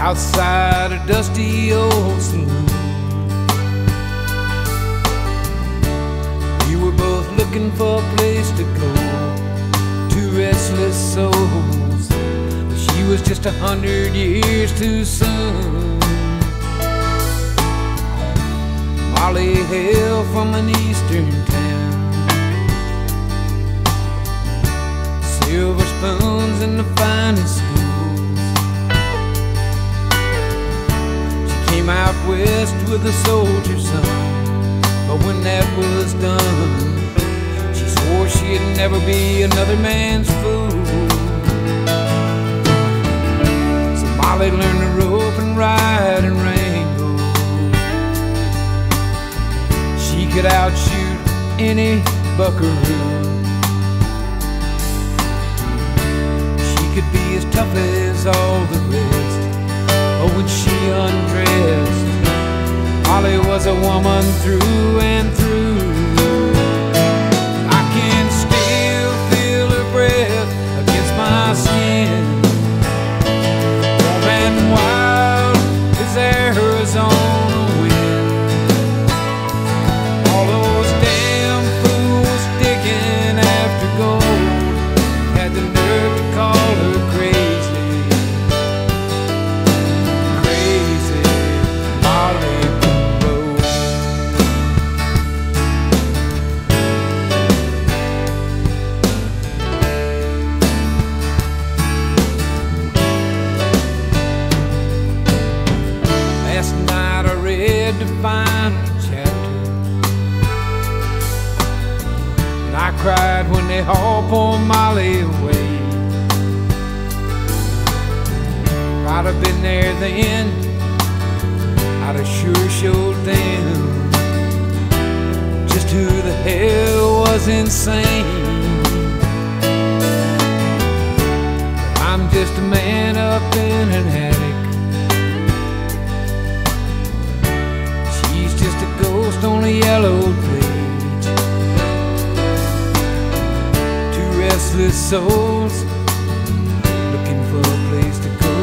outside a dusty old saloon. We were both looking for a place to go, two restless souls, but she was just 100 years too soon. Molly hailed from an eastern town, silver spoons in the finest schools. She came out west with a soldier's son, but when that was done, she swore she'd never be another man's fool. So Molly learned to rope and ride and wrangle. She could outshoot any buckaroo. She could be as tough as all the rest, but when she undressed, Molly was a woman through and through. I can still feel her breath against my skin, warm and wild as Arizona wind. All those damn fools digging after gold had the nerve to call her crazy, crazy Molly. Last night I read the final chapter, and I cried when they hauled poor Molly away. If I'd have been there then, I'd have sure showed them just who the hell was insane. But I'm just a man up in an attic, just a ghost on a yellowed page. Two restless souls looking for a place to go,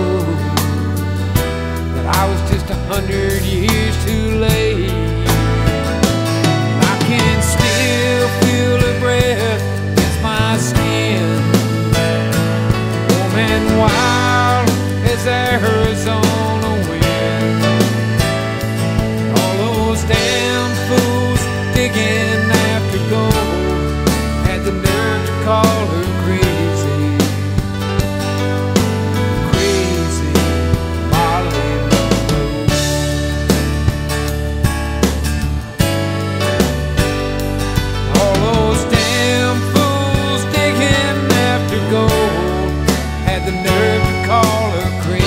but I was just 100 years too late. And I can still feel her breath against my skin, warm and wild as Arizona wind. Damn fools digging after gold had the nerve to call her crazy, crazy Molly Monroe. All those damn fools digging after gold had the nerve to call her crazy.